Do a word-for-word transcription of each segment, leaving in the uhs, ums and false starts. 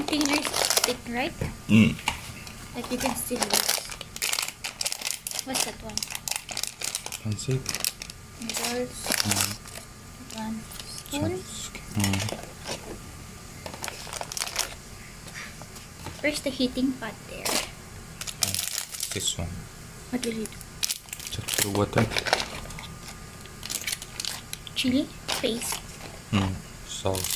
container is thick, right? Mm. That you can still use. What's that one? Pancit. Noodles. Mm. One spoon. Mm. Where's the heating pot there? Oh, this one. What will you do? Just the water. Chili paste. Mm. Sauce.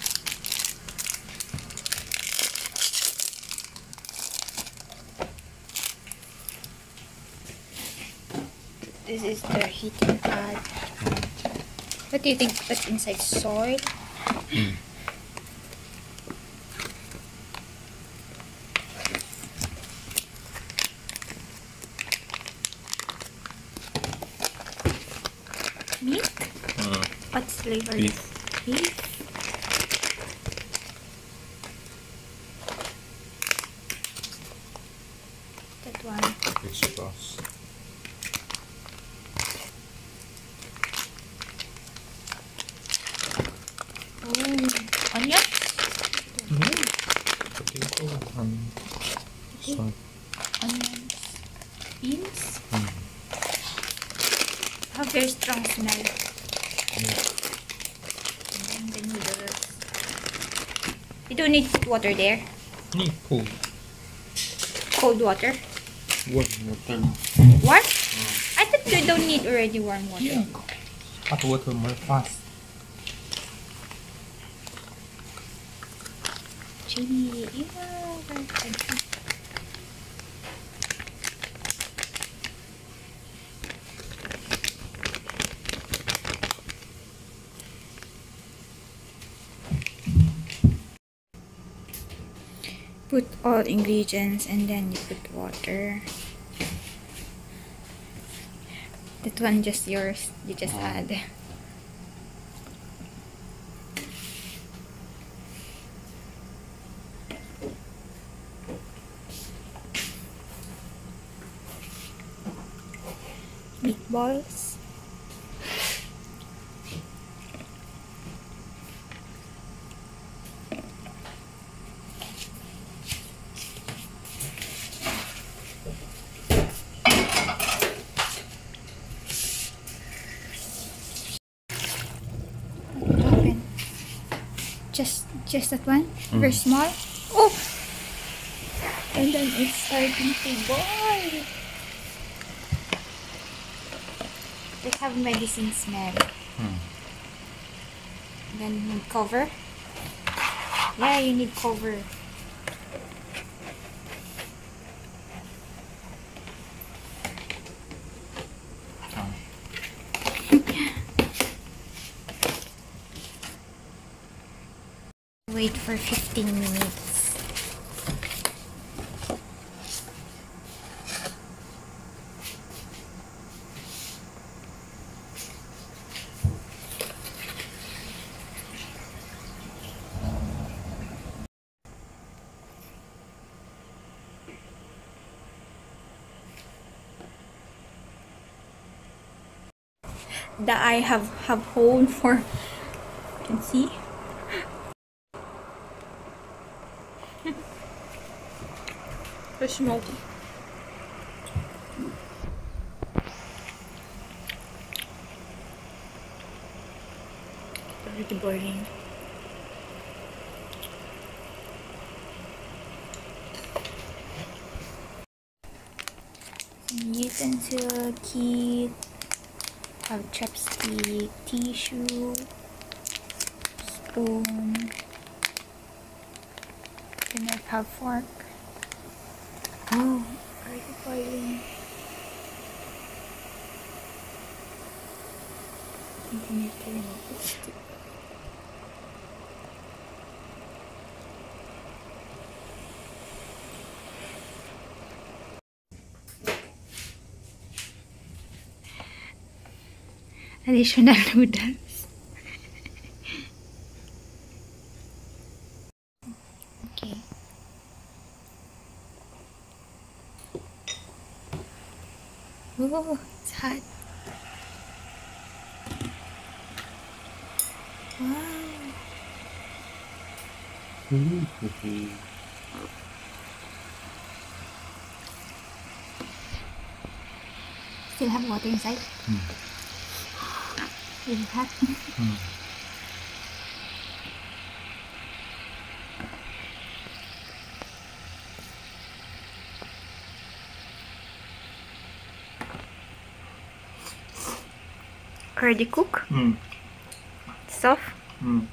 This is the heating pad. Mm. What do you think? That's inside soil? Mm. Meat? Mm. What's flavor? Beef. Beef? That one. It's sauce. Oh, onion? Mm. Potato and salt. Onions. Beans? Mm. Have very strong smell. Yeah. And then the noodles. You don't need water there. Need cold. Cold water. Warm water. Warm? I thought you don't need already warm water. Yeah. Hot water more fast. Chili. Yeah, very fancy. Put all ingredients and then you put water. That one just yours. You just add. Meatballs. Open. Just, just that one. Mm. Very small. Oh, and then it's starting to boil. They have medicine smell. Mm. Then you need cover. Yeah, you need cover. Oh. Wait for fifteen minutes. The eye have have hole for, you can see. Very smoky. Already boiling. Utensil kit. Have chopstick, tissue, spoon. Then I have fork. Oh, already boiling. And then you turn it. Additional noodles. Okay. Oh, it's hot. Wow. Ooh, ooh, ooh. Still have water inside. Mm. Really hot. Mm. Already cook? Mm. Soft? Mm.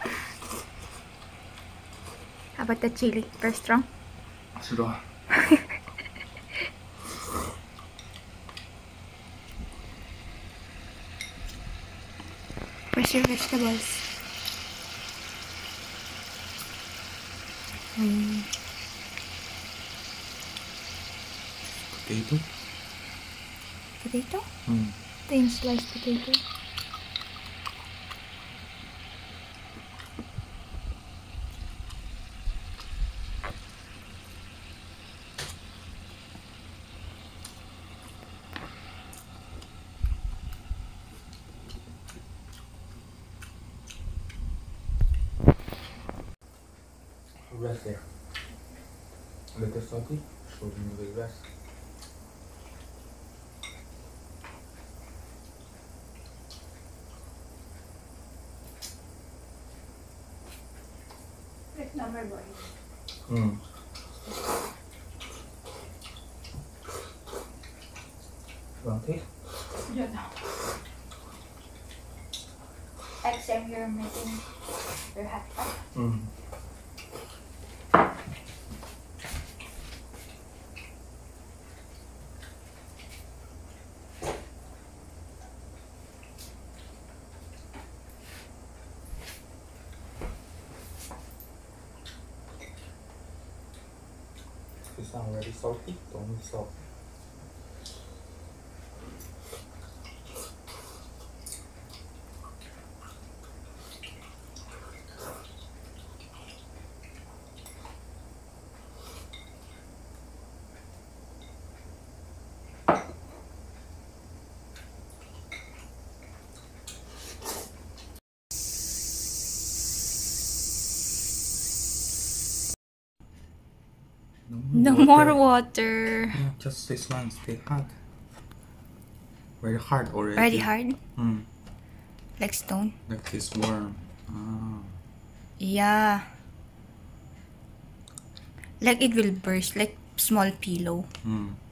How about the chili? Very strong? 싫어. Where's your vegetables? Mm. Potato? Potato? Mm. Thin sliced potato. Rest there. A little salty, so you will rest. It's number boy. Mm. You want taste? Yeah. X M, you're making your hotpot. Mm. It's not already salty, don't need salt. No more water. Yeah, just this one stay hot. Very hard already. Already hard? Mm. Like stone? Like this worm. Ah. Yeah. Like it will burst, like small pillow. Mm.